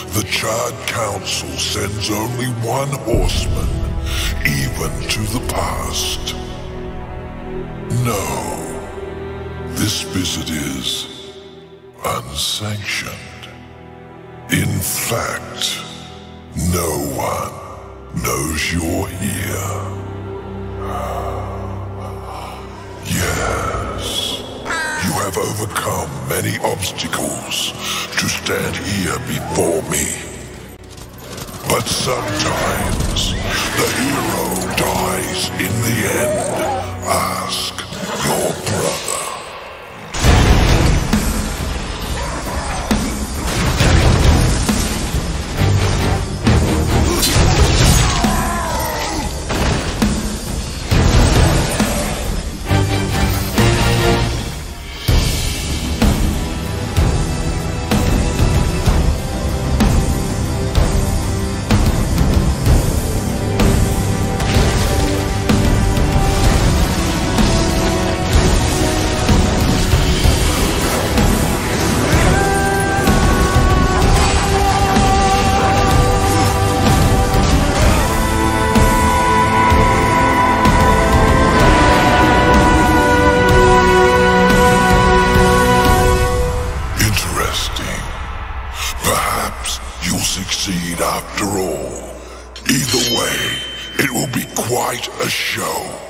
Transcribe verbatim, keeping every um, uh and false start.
The Chard Council sends only one horseman, even to the past. No, this visit is unsanctioned. In fact, no one knows you're here. Yes, you have overcome many obstacles to stand here before me. But sometimes the hero dies in the end. Ask your brother. Perhaps you'll succeed after all. Either way, it will be quite a show.